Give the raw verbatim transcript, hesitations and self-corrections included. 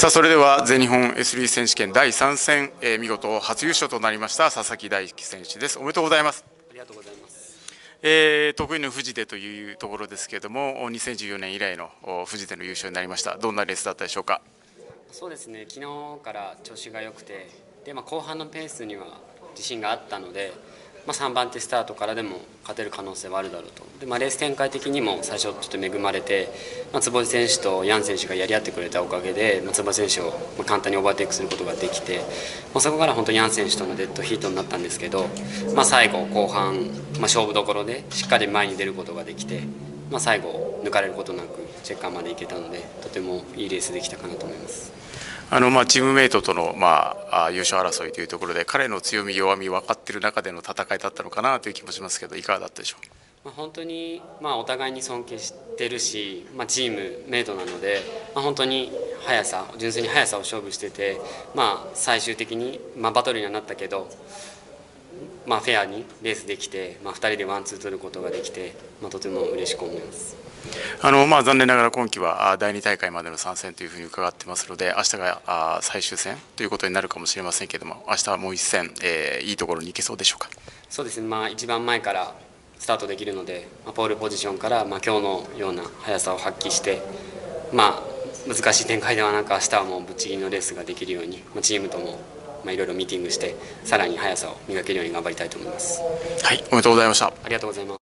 さあそれでは全日本 エスビー 選手権だいさん戦、えー、見事初優勝となりました佐々木大樹選手です。おめでとうございます。 ありがとうございます。 えー、得意の富士でというところですけれども、にせんじゅうよねん以来の富士での優勝になりました。どんなレースだったでしょうか。 そうですね、昨日から調子が良くて、で、まあ、後半のペースには自信があったので、まあ、さんばん手スタートからでも勝てる可能性はあるだろうと。で、まあ、レース展開的にも最初ちょっと恵まれて、まあ、坪井選手とヤン選手がやり合ってくれたおかげで、まあ、坪井選手を簡単にオーバーテイクすることができて、まあ、そこから本当にヤン選手とのデッドヒートになったんですけど、まあ、最後後半、まあ、勝負どころでしっかり前に出ることができて、まあ、最後抜かれることなくチェッカーまで行けたので、とてもいいレースできたかなと思います。 あのまあチームメイトとのまあ優勝争いというところで、彼の強み弱み分かっている中での戦いだったのかなという気もしますけど、いかがだったでしょう。 まあ、本当にまあお互いに尊敬してるし、まあ、チームメイトなので、まあ、本当に速さ純粋に速さを勝負してて、まあ、最終的にまあバトルにはなったけど、まあ、フェアにレースできて、まあ、ふたりでワンツー取ることができて、まあ、とても嬉しく思います。 あのまあ残念ながら今季はだいに大会までの参戦というふうに伺ってますので、明日が最終戦ということになるかもしれませんけれども、明日はもう一戦、えー、いいところに行けそうでしょうか。 そうですね、まあ、一番前からスタートできるので、まあ、ポールポジションから、まあ、今日のような速さを発揮して、まあ、難しい展開ではなく明日はもうぶっちぎりのレースができるように、まあ、チームともまあいろいろミーティングしてさらに速さを磨けるように頑張りたいと思います。 はい、おめでとうございました。 ありがとうございます。